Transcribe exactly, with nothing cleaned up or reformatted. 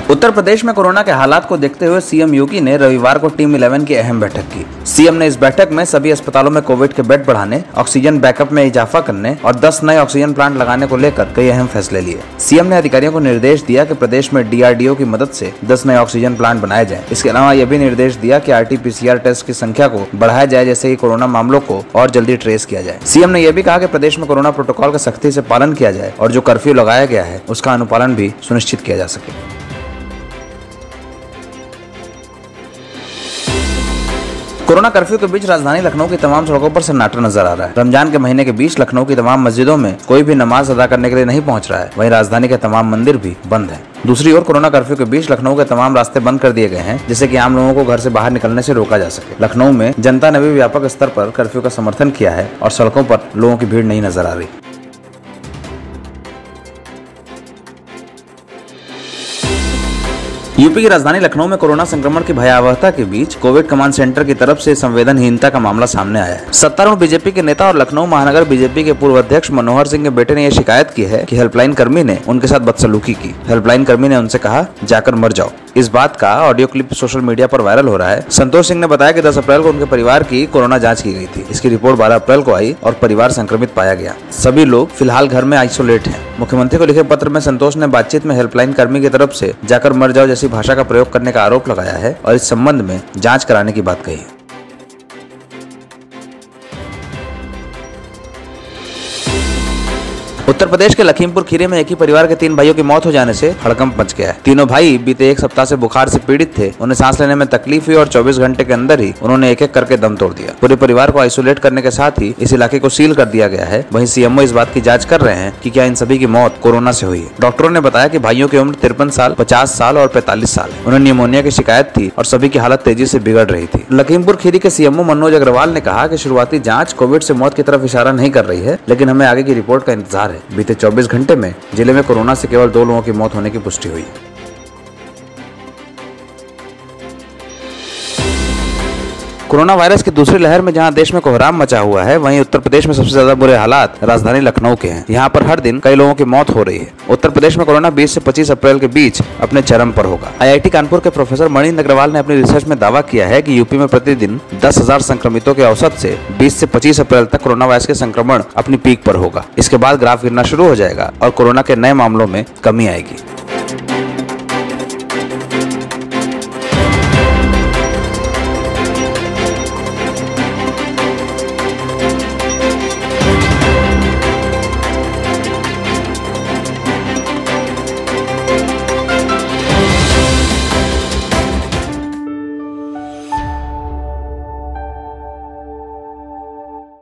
उत्तर प्रदेश में कोरोना के हालात को देखते हुए सीएम योगी ने रविवार को टीम इलेवन की अहम बैठक की। सीएम ने इस बैठक में सभी अस्पतालों में कोविड के बेड बढ़ाने, ऑक्सीजन बैकअप में इजाफा करने और दस नए ऑक्सीजन प्लांट लगाने को लेकर कई अहम फैसले लिए। सीएम ने अधिकारियों को निर्देश दिया कि प्रदेश में डीआरडीओ की मदद से दस नए ऑक्सीजन प्लांट बनाए जाएं। इसके अलावा यह भी निर्देश दिया कि आरटीपीसीआर टेस्ट की संख्या को बढ़ाया जाए, जैसे ही कोरोना मामलों को और जल्दी ट्रेस किया जाए। सीएम ने यह भी कहा कि प्रदेश में कोरोना प्रोटोकॉल का सख्ती से पालन किया जाए और जो कर्फ्यू लगाया गया है उसका अनुपालन भी सुनिश्चित किया जा सके। कोरोना कर्फ्यू के बीच राजधानी लखनऊ की तमाम सड़कों पर सन्नाटा नजर आ रहा है। रमजान के महीने के बीच लखनऊ की तमाम मस्जिदों में कोई भी नमाज अदा करने के लिए नहीं पहुंच रहा है। वहीं राजधानी के तमाम मंदिर भी बंद हैं। दूसरी ओर कोरोना कर्फ्यू के बीच लखनऊ के तमाम रास्ते बंद कर दिए गए हैं, जिससे कि आम लोगों को घर से बाहर निकलने से रोका जा सके। लखनऊ में जनता ने भी व्यापक स्तर पर कर्फ्यू का समर्थन किया है और सड़कों पर लोगों की भीड़ नहीं नजर आ रही। यूपी की राजधानी लखनऊ में कोरोना संक्रमण की भयावहता के बीच कोविड कमांड सेंटर की तरफ से संवेदनहीनता का मामला सामने आया है। सत्तारूढ़ बीजेपी के नेता और लखनऊ महानगर बीजेपी के पूर्व अध्यक्ष मनोहर सिंह के बेटे ने यह शिकायत की है कि हेल्पलाइन कर्मी ने उनके साथ बदसलूकी की। हेल्पलाइन कर्मी ने उनसे कहा, जाकर मर जाओ। इस बात का ऑडियो क्लिप सोशल मीडिया पर वायरल हो रहा है। संतोष सिंह ने बताया कि दस अप्रैल को उनके परिवार की कोरोना जांच की गई थी। इसकी रिपोर्ट बारह अप्रैल को आई और परिवार संक्रमित पाया गया। सभी लोग फिलहाल घर में आइसोलेट हैं। मुख्यमंत्री को लिखे पत्र में संतोष ने बातचीत में हेल्पलाइन कर्मी की तरफ से जाकर मर जाओ जैसी भाषा का प्रयोग करने का आरोप लगाया है और इस संबंध में जांच कराने की बात कही है। उत्तर प्रदेश के लखीमपुर खीरी में एक ही परिवार के तीन भाइयों की मौत हो जाने से हड़कंप मच गया है। तीनों भाई बीते एक सप्ताह से बुखार से पीड़ित थे। उन्हें सांस लेने में तकलीफ हुई और चौबीस घंटे के अंदर ही उन्होंने एक एक करके दम तोड़ दिया। पूरे परिवार को आइसोलेट करने के साथ ही इस इलाके को सील कर दिया गया है। वहीं सीएमओ इस बात की जांच कर रहे हैं कि क्या इन सभी की मौत कोरोना से हुई है। डॉक्टरों ने बताया कि भाइयों की उम्र तिरपन साल, पचास साल और पैंतालीस साल है। उन्हें निमोनिया की शिकायत थी और सभी की हालत तेजी से बिगड़ रही थी। लखीमपुर खीरी के सीएमओ मनोज अग्रवाल ने कहा कि शुरुआती जांच कोविड से मौत की तरफ इशारा नहीं कर रही है, लेकिन हमें आगे की रिपोर्ट का इंतजार है। बीते चौबीस घंटे में जिले में कोरोना से केवल दो लोगों की मौत होने की पुष्टि हुई। कोरोना वायरस की दूसरी लहर में जहां देश में कोहराम मचा हुआ है, वहीं उत्तर प्रदेश में सबसे ज्यादा बुरे हालात राजधानी लखनऊ के हैं। यहां पर हर दिन कई लोगों की मौत हो रही है। उत्तर प्रदेश में कोरोना बीस से पच्चीस अप्रैल के बीच अपने चरम पर होगा। आईआईटी कानपुर के प्रोफेसर मणिंद अग्रवाल ने अपनी रिसर्च में दावा किया है कि यूपी में प्रतिदिन दस हजार संक्रमितों के औसत से बीस से पच्चीस अप्रैल तक कोरोना वायरस के संक्रमण अपनी पीक पर होगा। इसके बाद ग्राफ गिरना शुरू हो जाएगा और कोरोना के नए मामलों में कमी आएगी।